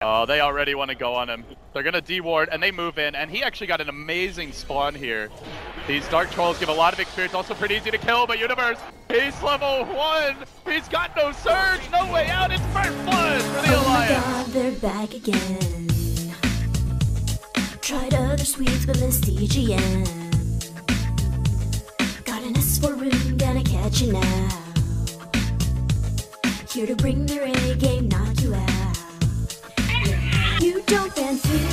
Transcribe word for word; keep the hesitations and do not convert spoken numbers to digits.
Oh, they already want to go on him. They're going to de-ward, and they move in, and he actually got an amazing spawn here. These Dark Trolls give a lot of experience, also pretty easy to kill, but Universe, he's level one! He's got no surge, no way out, it's first blood for the oh Alliance! Oh my god, they're back again. Tried other sweets, but missed E G N. Got an S four rune, gonna catch you now. Here to bring their A game, knock you out. Yeah. You don't fancy